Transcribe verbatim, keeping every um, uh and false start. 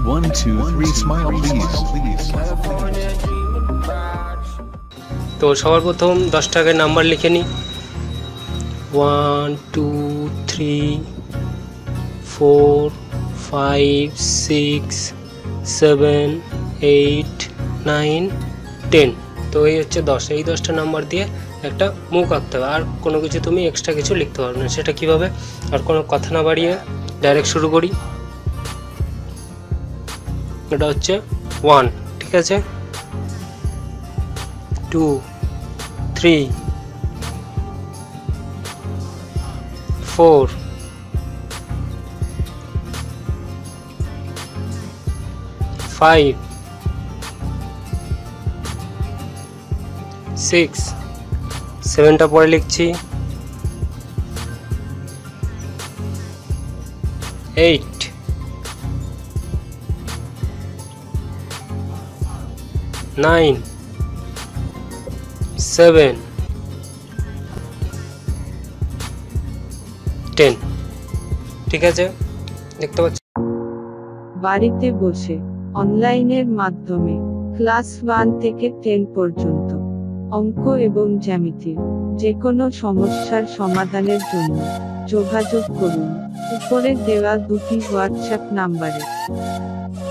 One, two, three, smile please. তো সবার প্রথম দশ টাকার নাম্বার লিখে নিই। One two three four five six seven eight nine ten. তো এই হচ্ছে দশ। এই দশটা নাম্বার দিয়ে একটা মুখ আঁকতে হবে, আর কোনো কিছু তুমি এক্সট্রা কিছু লিখতে পারবে না। সেটা কীভাবে, আর কোনো কথা না বাড়িয়ে ডাইরেক্ট শুরু করি। এটা হচ্ছে ওয়ান, ঠিক আছে, two three four five six, সেভেনটা পরে লিখছি, এইট, নাইন, সেভেন, টেন। ঠিক আছে, দেখতে পাচ্ছি। বাড়িতে বসে অনলাইনের মাধ্যমে ক্লাস ওয়ান থেকে টেন পর্যন্ত অঙ্ক এবং জ্যামিতির যে কোনো সমস্যার সমাধানের জন্য যোগাযোগ করুন উপরে দেওয়া দুটি হোয়াটসঅ্যাপ নাম্বারে।